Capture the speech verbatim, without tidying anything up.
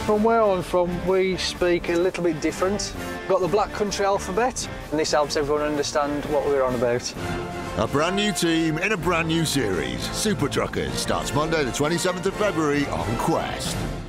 From where I'm from, we speak a little bit different. We've got the Black Country alphabet, and this helps everyone understand what we're on about. A brand new team in a brand new series. Supertruckers starts Monday the twenty-seventh of February on Quest.